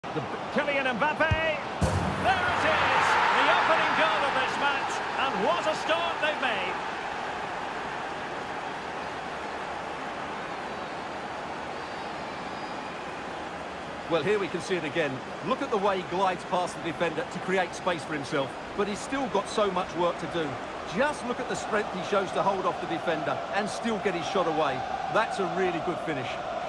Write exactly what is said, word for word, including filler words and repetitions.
The Kylian Mbappé. There it is, the opening goal of this match, and what a start they've made. Well, here we can see it again. Look at the way he glides past the defender to create space for himself. But he's still got so much work to do. Just look at the strength he shows to hold off the defender and still get his shot away. That's a really good finish.